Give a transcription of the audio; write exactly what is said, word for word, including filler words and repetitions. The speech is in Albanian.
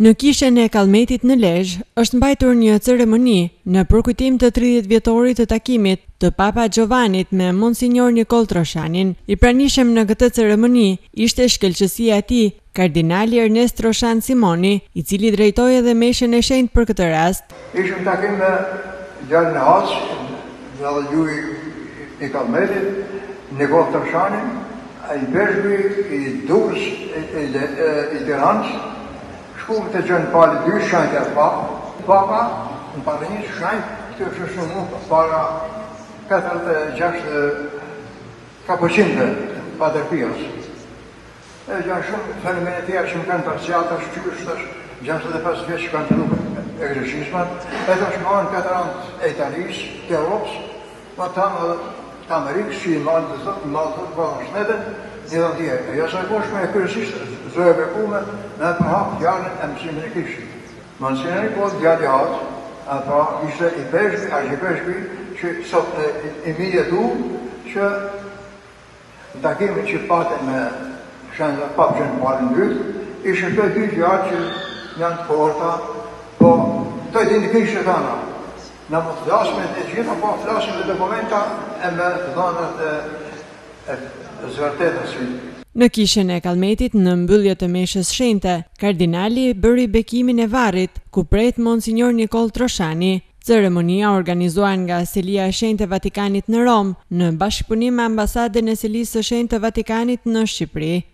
Në kishën e Kallmetit në Lezhë është mbajtur një ceremoni në përkujtim të tridhjetë vjetorit të takimit të Papa Giovanit me Monsinjor Nikol Troshanin. I pranishëm në këtë ceremoni ishte shkëlqësia e tij, Kardinali Ernest Troshan Simoni, i cili drejtoi edhe meshën e shenjtë për këtë rast. Ishëm takim me djalin e Haç, djalli juaj i Kallmetit, Nikol Troshanin, i Beshbi, i Durrës, i, i, i Tiranës. Shkumë të gjënë pali dy shanjtë e papa, papa në parinjë shanjtë, këtë është shumë para katërdhjetë e gjashtë kapuqinte Padre-Pios. E janë shumë fenomene tjerë që më kanë parciata, shqyrës, gjashtëdhjetë e pesë vjeç që kanë të nuk egzorcizmat, e të shmarën katër anët e Italijës, të Europës, ma tamë të Amerikës, që i malë të thotë, malë të thotë, në shtetet, një dhe tjerë. E jasaj poshme e kërësisht zojë bekume me e përhap djallin e mësimën e kishit. Monsinjor Nikol djalli Haç, apo ishte i Beshbi, a i Beshbi, që sot i mirjetu që në takimin që pate me shenjë papë që në palin dytë, ishën të dy gjatë që janë të forta, po të i dini kishtë të tana. Në më të flasme e gjitha, po flasme dhe dokumenta e me të dhanët e zvërtetës. Në kishën e Kallmetit, në mbyllje të meshës shenjte, kardinali bëri bekimin e varrit, ku pret Monsinjor Nikol Troshani. Ceremonia organizuar nga Selia e Shenjtë e Vatikanit në Rom, në bashkëpunim me ambasadën e Selisë së Shenjtë të Vatikanit në Shqipëri.